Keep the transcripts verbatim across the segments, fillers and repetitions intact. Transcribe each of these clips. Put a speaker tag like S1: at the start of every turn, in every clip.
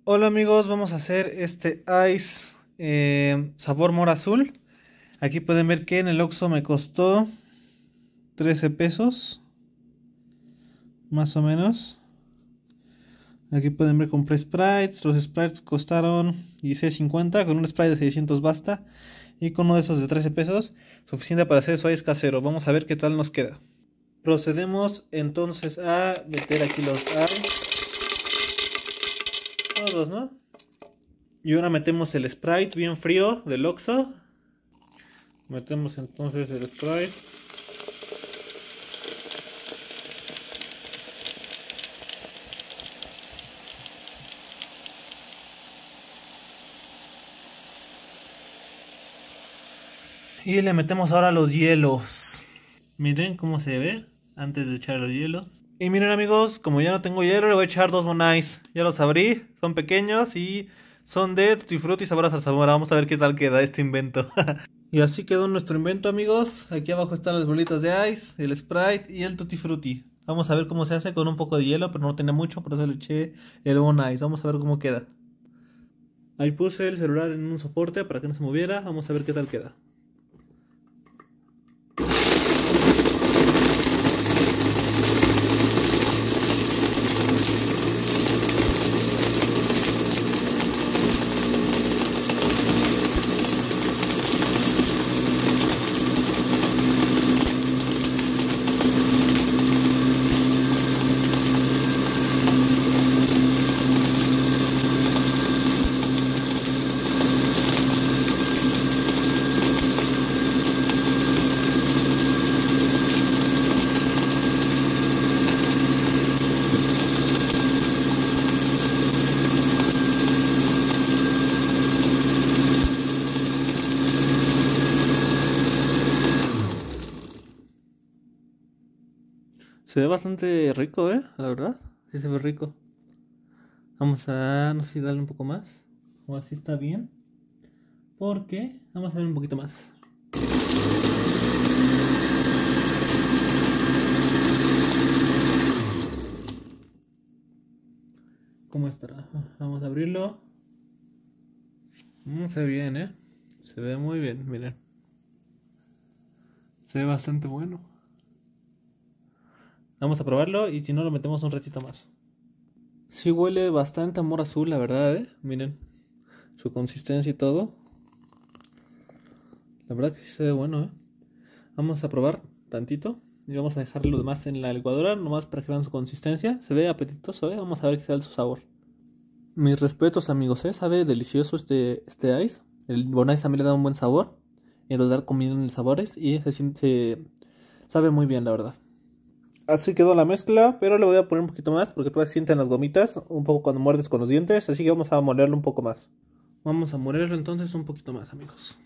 S1: Hola amigos, vamos a hacer este ice eh, sabor mora azul. Aquí pueden ver que en el Oxxo me costó trece pesos, más o menos. Aquí pueden ver, compré sprites. Los sprites costaron dieciséis cincuenta. Con un sprite de seiscientos basta. Y con uno de esos de trece pesos, suficiente para hacer su ice casero. Vamos a ver qué tal nos queda. Procedemos entonces a meter aquí los ice. Todos, ¿no? Y ahora metemos el Sprite bien frío del Oxxo. Metemos entonces el Sprite. Y le metemos ahora los hielos. Miren cómo se ve antes de echar los hielos. Y miren amigos, como ya no tengo hielo, le voy a echar dos Bonais. Ya los abrí, son pequeños y son de Tutti Frutti y sabor a zarzamora. Vamos a ver qué tal queda este invento. Y así quedó nuestro invento amigos. Aquí abajo están las bolitas de ice, el Sprite y el Tutti Frutti. Vamos a ver cómo se hace con un poco de hielo, pero no tenía mucho, por eso le eché el Bonais. Vamos a ver cómo queda. Ahí puse el celular en un soporte para que no se moviera. Vamos a ver qué tal queda. Se ve bastante rico, eh, la verdad. Sí se ve rico. Vamos a, no sé si darle un poco más. O así está bien. Porque vamos a darle un poquito más. ¿Cómo estará? Vamos a abrirlo. Mm, se ve bien, eh. Se ve muy bien, miren. Se ve bastante bueno. Vamos a probarlo y si no lo metemos un ratito más. Sí huele bastante a mora azul, la verdad, eh. Miren su consistencia y todo. La verdad que sí se ve bueno, eh. Vamos a probar tantito y vamos a dejar lo demás en la licuadora, nomás para que vean su consistencia. Se ve apetitoso, eh. Vamos a ver qué tal su sabor. Mis respetos amigos, eh. Sabe delicioso este, este ice. El Bonais también le da un buen sabor. Y entonces dar combinando los sabores y se, se sabe muy bien, la verdad. Así quedó la mezcla, pero le voy a poner un poquito más porque todavía se sienten las gomitas un poco cuando muerdes con los dientes, así que vamos a molerlo un poco más. Vamos a molerlo entonces un poquito más, amigos.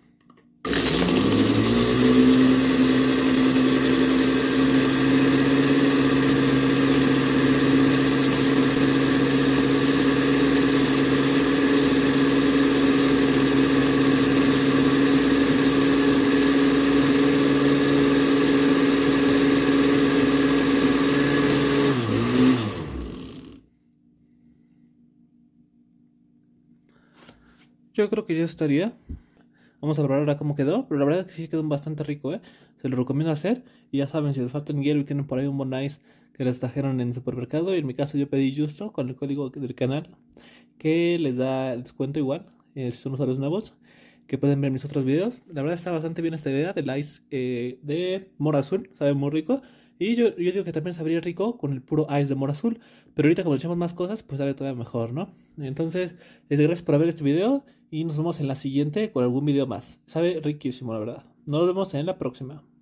S1: Yo creo que ya estaría. Vamos a probar ahora cómo quedó, pero la verdad es que sí quedó bastante rico, ¿eh? Se lo recomiendo hacer. Y ya saben, si les falta un hielo y tienen por ahí un Bonais que les trajeron en el supermercado, y en mi caso yo pedí Justo con el código del canal, que les da descuento igual, eh, si son usuarios nuevos, que pueden ver mis otros videos. La verdad está bastante bien esta idea del ice eh, de mora azul, sabe muy rico. Y yo, yo digo que también sabría rico con el puro ice de mora azul. Pero ahorita como le echamos más cosas, pues sabe todavía mejor, ¿no? Entonces, les doy gracias por ver este video. Y nos vemos en la siguiente con algún video más. Sabe riquísimo, la verdad. Nos vemos en la próxima.